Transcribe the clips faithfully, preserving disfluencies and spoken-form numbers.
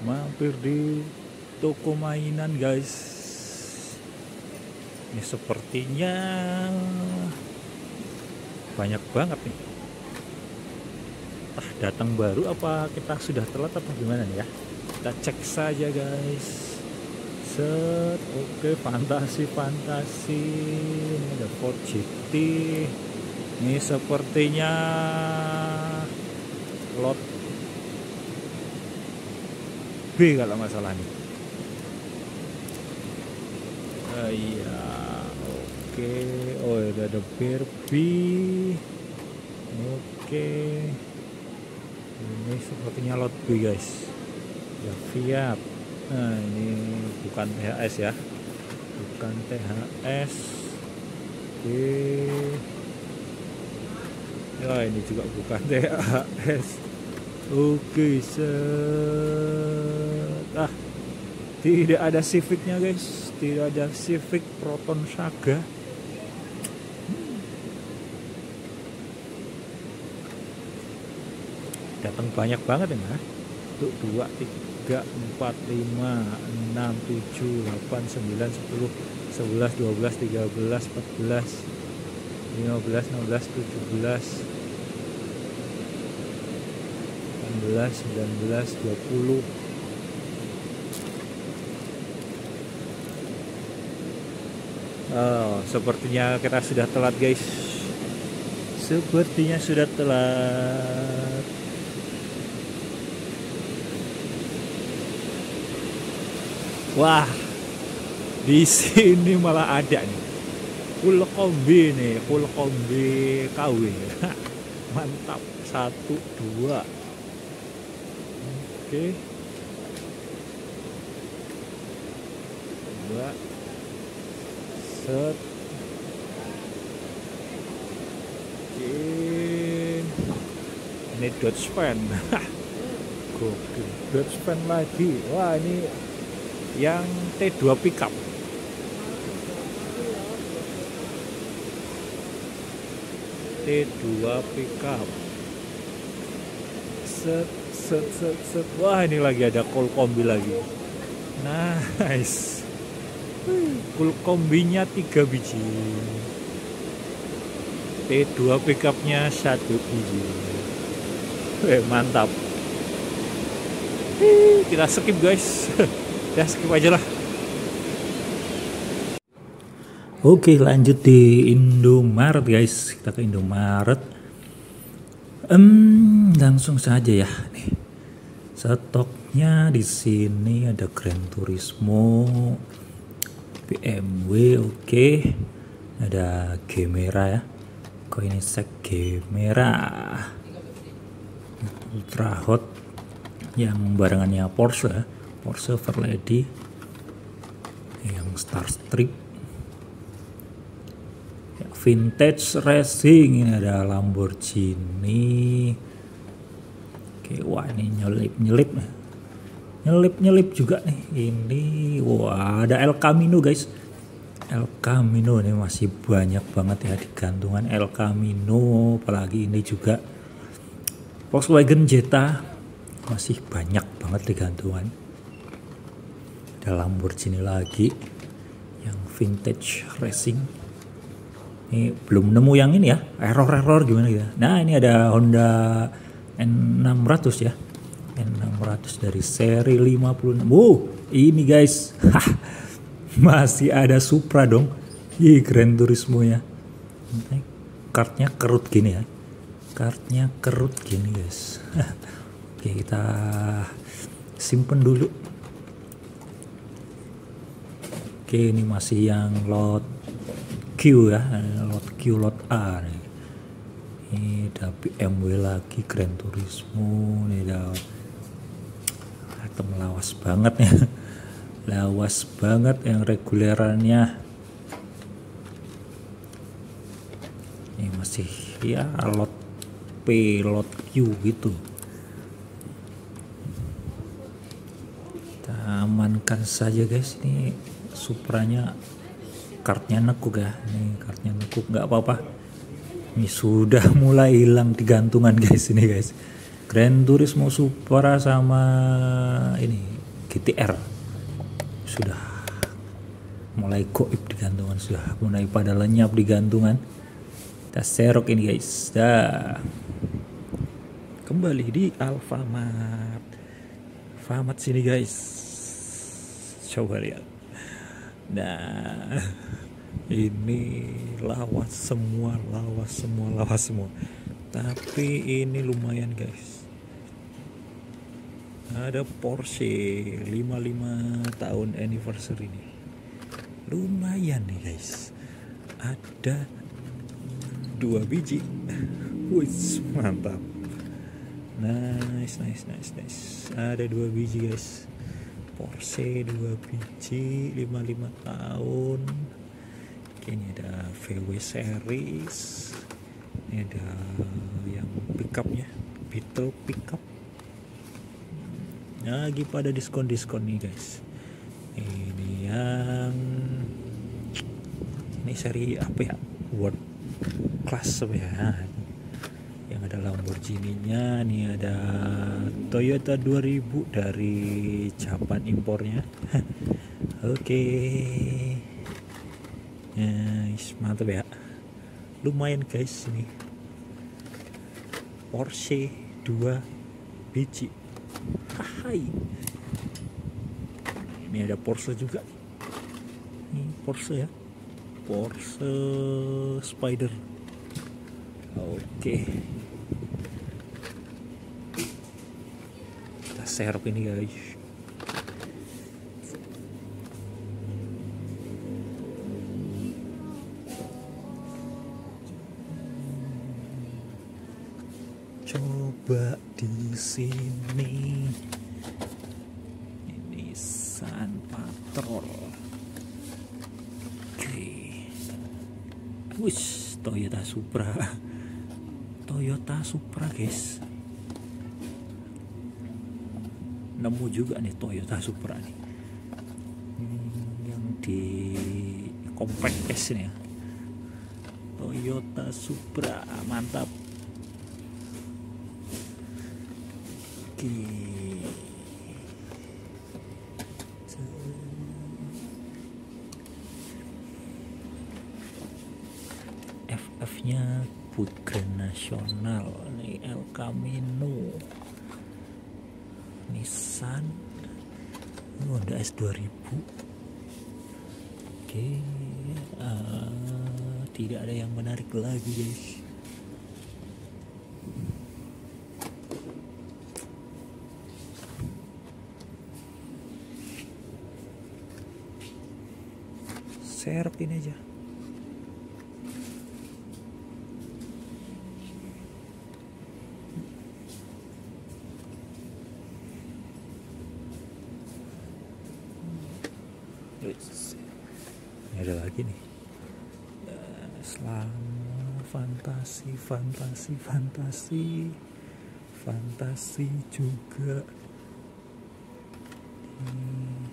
mampir di toko mainan guys. Ini sepertinya banyak banget nih. Ah, datang baru apa kita sudah telat apa gimana nih ya? Kita cek saja guys. Set, oke, fantasi fantasi. Ini ada Ford G T. Ini sepertinya lot B kalau nggak salah nih. Uh, iya, oke. Oh, ada ada Barbie. Oke. Ini sepertinya lot B guys. Ya Fiat. Nah, ini bukan T H S ya. Bukan T H S. Oke. Ya, ini juga bukan T H S. Oke, set. Ah, tidak ada Civic-nya guys. Tidak ada Civic Proton Saga. Datang banyak banget ya, nah. Untuk dua, tiga, empat, lima, enam, tujuh, delapan, sembilan, sepuluh, sebelas, dua belas, tiga belas, empat belas, lima belas, enam belas, tujuh belas, delapan belas, sembilan belas, dua puluh. Oh, sepertinya kita sudah telat guys. Sepertinya sudah telat. Wah, di sini malah ada nih full kombi nih, full kombi K W. Mantap, satu dua. Oke, dua, set. Oke, ini Dodge Fan. Gokil, Dodge Fan lagi. Wah, ini yang T dua pickup. T dua pickup. Set set set set. Wah, ini lagi ada full kombi lagi. Nice. Full kombinya tiga biji. T dua pickupnya satu biji. Eh, mantap. Kita skip guys. Ya, skip aja lah. Oke, lanjut di Indomaret guys. Kita ke Indomaret. Um, langsung saja ya. Nih, stoknya di sini ada Gran Turismo, B M W, oke. Ada Gemera ya. Koenigsegg Gemera, Ultra Hot yang barengannya Porsche. Porsche Fairlady yang Star Strip ya, vintage racing. Ini ada Lamborghini. Oke, wah ini nyelip nyelip nyelip nyelip juga nih. Ini wah, ada El Camino guys. El Camino ini masih banyak banget ya di gantungan El Camino. Apalagi ini juga Volkswagen Jetta, masih banyak banget di gantungan. Ada Lamborghini lagi yang vintage racing. Ini belum nemu yang ini ya, error-error gimana gitu. Nah, ini ada Honda N enam ratus ya. N enam ratus dari seri lima puluh enam. Wow, ini guys. Masih ada Supra dong. Ih, Gran Turismo ya. Kartnya kerut gini ya. Kartnya kerut gini guys. Oke, kita simpen dulu. Oke, ini masih yang lot Q ya, lot Q, lot A nih. Ini ada B M W lagi, Gran Turismo. Ini ada item lawas banget ya. Lawas banget yang regulerannya. Ini masih ya lot P, lot Q gitu. Kita amankan saja guys. Ini Supranya kartnya nekuk ya. Ini kartnya nekuk, nggak apa-apa. Ini sudah mulai hilang di gantungan guys ini guys. Gran Turismo Supra sama ini G T R sudah mulai goib di gantungan, sudah mulai pada lenyap di gantungan. Kita serok ini guys. Dah. Kembali di Alfamart. Alfamart sini guys. Coba lihat. Nah, ini lawas semua, lawas semua, lawas semua. Tapi ini lumayan guys. Ada Porsche lima puluh lima tahun anniversary nih. Lumayan nih guys. Ada dua biji. Wih, mantap. Nice, nice, nice, nice. Ada dua biji guys. Porsche dua biji, lima puluh lima tahun. Ini ada V W series. Ini ada yang pickupnya, Beetle pickup. Lagi pada diskon-diskon nih guys. Ini yang ini seri apa ya? World Class apa ya? Yang ada Lamborghini-nya, nih ada Toyota dua ribu dari Japan impornya. Oke. Nice, mantap ya. Lumayan guys ini. Porsche dua biji. Hai. Ini ada Porsche juga. Ini Porsche ya. Porsche Spider. Oke. Kita serok ini guys. Coba di sini. Ini Nissan Patrol. Oke. Wush, Toyota Supra. Toyota Supra guys. Nemu juga nih Toyota Supra nih. Ini yang di Compact S nih ya. Toyota Supra, mantap. Oke. F F-nya Putra Nasional nih, El Camino. Nissan Honda S dua ribu. Oke, uh, tidak ada yang menarik lagi guys. Serok ini aja. Ini ada lagi nih. Selama fantasi, fantasi, fantasi, fantasi juga. Hmm.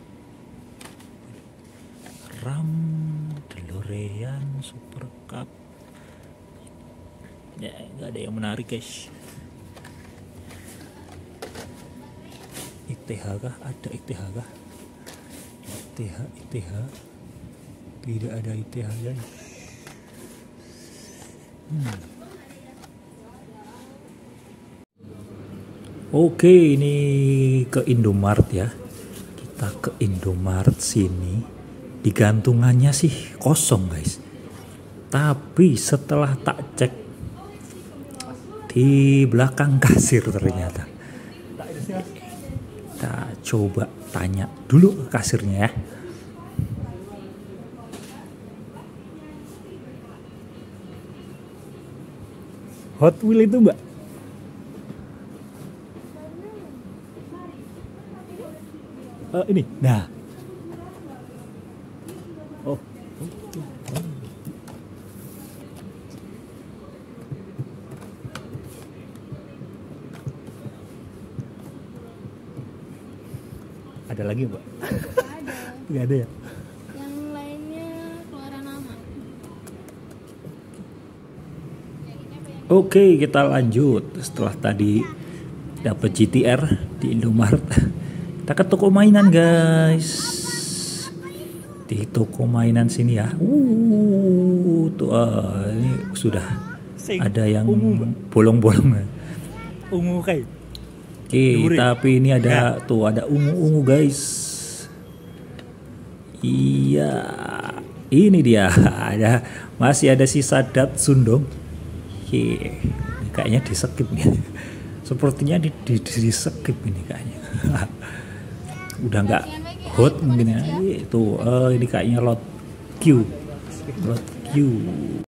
Ram, DeLorean, Super Cup. Ya, nggak ada yang menarik guys. I T H kah? Ada I T H kah? I T H, I T H. Tidak ada I T H guys. Hmm. Oke, ini ke Indomart ya. Kita ke Indomart sini. Di gantungannya sih kosong guys. Tapi setelah tak cek di belakang kasir ternyata. Kita coba tanya dulu ke kasirnya ya. Hot Wheel itu mbak? Uh, ini, nah. Oh, okay. Ada lagi mbak? Ada. Nggak ada ya? Yang lainnya keluaran lama. Oke, kita lanjut. Setelah tadi dapat G T R di Indomart, kita Kita ke toko mainan guys. Di toko mainan sini ya. Uh, tuh ah, ini sudah ada yang bolong-bolong. Ungu kayak. Oke, tapi ini ada tuh ada ungu-ungu guys. Iya, ini dia. Ada masih ada sisa Datsun dong. Oke, kayaknya di skip nih. Sepertinya di di, di skip ini kayaknya. Udah nggak hot mungkin ya. Tuh, uh, ini kayaknya lot Q. Lot Q.